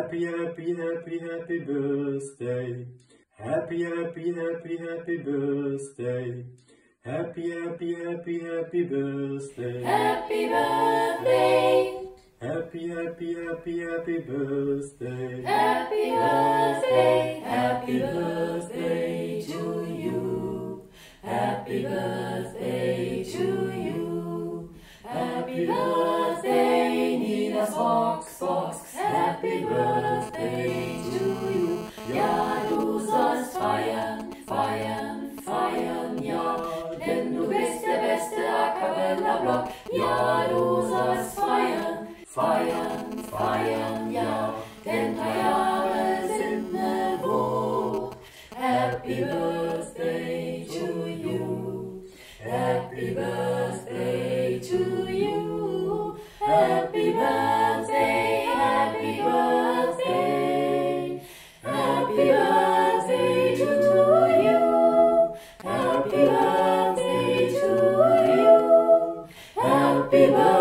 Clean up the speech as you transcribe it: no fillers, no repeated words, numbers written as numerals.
Happy, happy, happy, happy birthday. Happy, happy, happy, happy birthday. Happy, happy, happy, happy birthday. Happy birthday. Happy, happy, happy, happy birthday. Happy birthday. Happy birthday to you. Happy birthday to you. Happy birthday, Ninas VoxBox. Happy birthday to you. Ja, du sollst feiern, feiern, feiern, ja. Denn du bist der beste A cappella-Block. Ja, du sollst feiern, feiern, feiern, ja. Denn 3 Jahre sind ne Wucht. Happy birthday to you. Happy birthday to you. Happy birthday, happy birthday. Happy birthday to you. Happy birthday to you. Happy birthday.